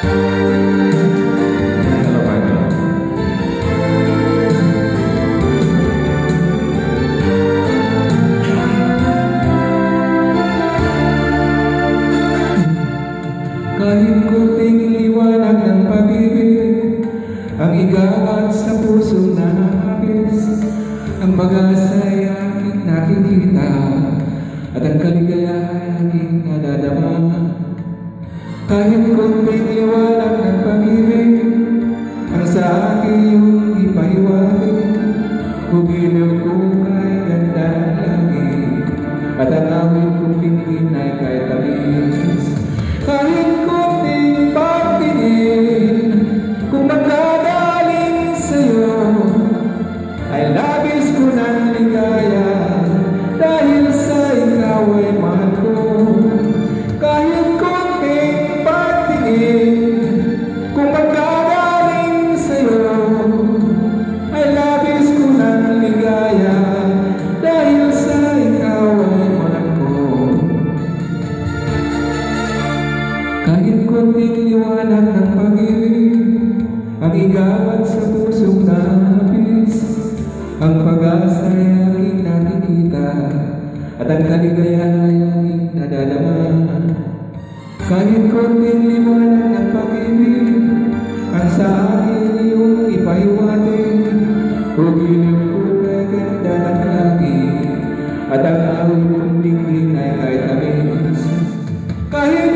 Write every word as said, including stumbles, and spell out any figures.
Kahit kunting liwanag ng pag-ibig ang igawan sa puso na hapis, ang pag-asa ay aking nakikita at ang kaligayahan ay aking nadadama. Kahit kunting liwanag ng pag-ibig ang sa akin yung ipahiwatig, hugilin ko kay ganda ng langit at ang awit kong pingin ay kay tamis. Kahit kunting pagtingin kung magkagaling sa'yo ay labis ko ng ligaya dahil sa ikaw ay mahal ko. Kahit kunting pagtingin kung magkagaling sa'yo ay labis ko ng ligaya dahil sa ikaw ay mahal ko. Kahit kunting liwanag ng pag-ibig ang igawad sa pusong nahapis, ang pag-asa ay aking nakikita at ang kaligayahan ay aking nadadama. Kahit kunting liwanag ng pag-ibig ang sa akin iyong ipahiwatig, hugilin ko kay ganda ng langit at ang awit kong tingin ay kay tamis. Kahit